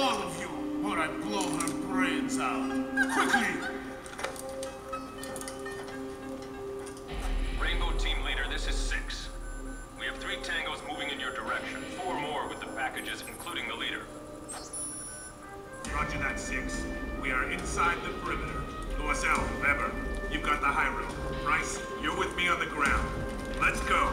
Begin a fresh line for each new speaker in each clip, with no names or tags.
all of you, or I blow her brains out. Quickly!
Rainbow Team Leader, this is 6. We have 3 tangos moving in your direction. 4 more with the packages, including the leader.
Roger that, 6. We are inside the perimeter. Loisel, Weber, you've got the high road. Bryce, you're with me on the ground. Let's go.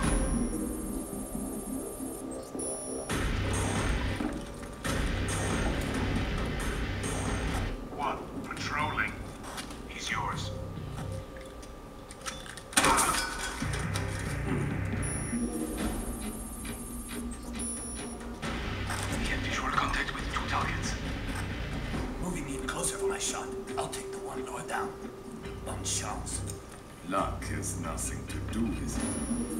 One, patrolling. He's yours.
We have visual contact with 2 targets.
Moving in closer for my shot. I'll take the one lower down. Bonne chance.
Luck has nothing to do with it.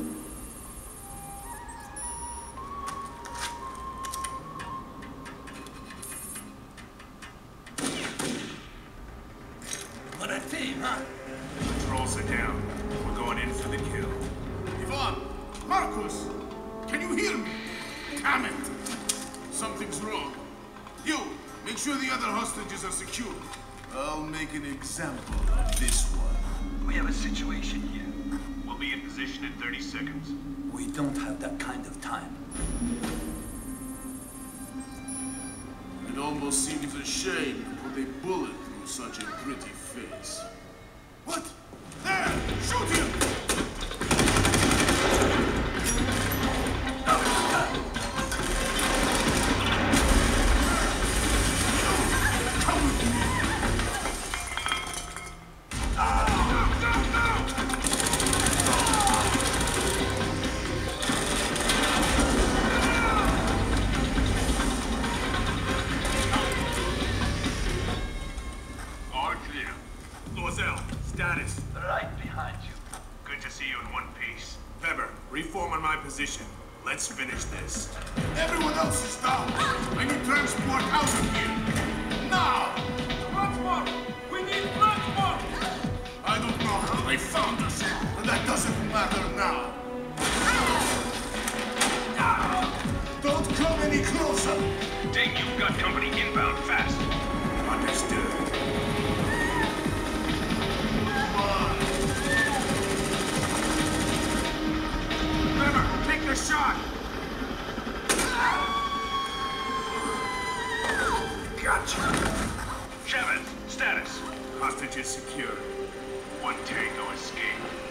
What a team, huh?
Patrols are down. We're going in for the kill. Ivan! Marcus! Can you hear me? Damn it! Something's wrong. You, make sure the other hostages are secure. I'll make an example of this one.
We have a situation here.
We'll be in position in 30 seconds.
We don't have that kind of time.
It almost seems a shame to put a bullet through such a pretty face. What? There! Shoot him! Status.
Right behind you.
Good to see you in one piece. Weber, reform on my position. Let's finish this. Everyone else is down. I need transport out of here. Now! Transport! We need transport! I don't know how they found us, but that doesn't matter now. Don't come any closer.
Ding, you've got company inbound fast.
Understood. Take the shot! Gotcha!
Chavez, status.
Hostage is secure. One tango escaped.